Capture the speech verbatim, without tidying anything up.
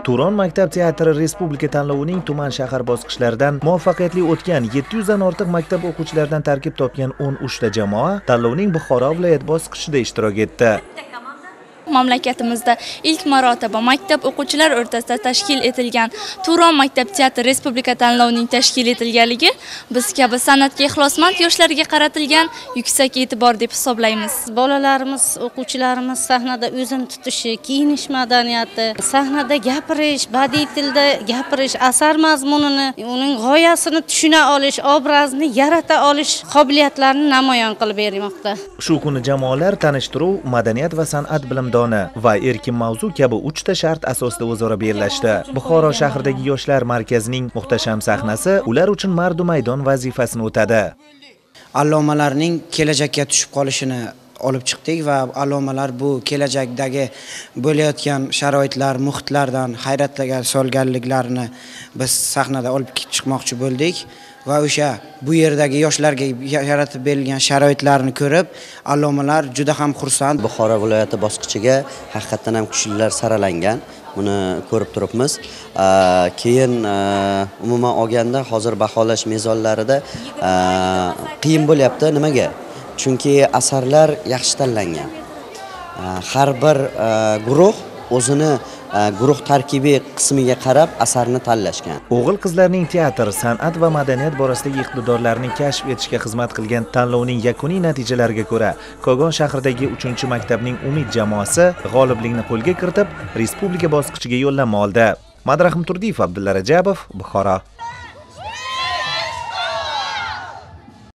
Turon maktab teatri respublika tanlovining tuman shahar bosqichlaridan muvaffaqiyatli o'tgan yetti yuz dan ortiq maktab o'quvchilaridan tarkib topgan o'n uch ta jamoa tanlovning Buxoro viloyat bosqichida ishtirok etdi. Mamlakatimizda ilk marotaba maktab o'quvchilar o'rtasida tashkil etilgan Turon maktab teatri respublika tanlovining tashkil etilganligi biz kabi san'atga ixlosmand yoshlarga qaratilgan yuksak e'tibor deb hisoblaymiz. Bolalarimiz, o'quvchilarimiz sahnada o'zini tutishi, kiyinish madaniyati, sahnada gapirish, badiiy tilda gapirish, asar mazmunini, uning g'oyasini tushuna olish, obrazni yarata olish qobiliyatlarini namoyon qilib bermoqda. Shu kuni jamoalar tanishtiruv, madaniyat va san'at bilimdoni va erkin mavzu kabi uch ta shart asosida o'zaro bellashdi. Buxoro shahridagi yoshlar markazining muhtasham sahnasi ular uchun mardu maydon vazifasini o'tadi. Allomalarning kelajakka tushib qolishini olib chiqdik va allomalar bu kelajakdagi bo'layotgan sharoitlar, muhitlardan hayratga solganliklarini biz sahnada olib chiqmoqchi bo'ldik. Va o'sha bu yerdagi yoshlarga yaratib berilgan sharoitlarni ko'rib, allomalar juda ham xursand. Buxoro viloyati bosqichiga haqiqatan ham kuchlilar saralangan. Buni ko'rib turibmiz. Keyin umuman olganda hozir baholash mezonlarida qiyin bo'lyapti. Nimaga? Chunki asarlar yaxshi tanlangan. Har bir guruh o'zini guruh tarkibiy qismiga qarab asarni tanlashgan. O'g'il-qizlarning teatr, san'at va madaniyat borasidagi iqtidorlarini kashf etishga xizmat qilgan tanlovning yakuniy natijalariga ko'ra, Kogon shahridagi uchinchi maktabning Umid jamoasi g'oliblikni qo'lga kiritib, respublika bosqichiga yo'llanma oldi. Madrahim Turdiyev, Abdulla Rajabov, Buxoro.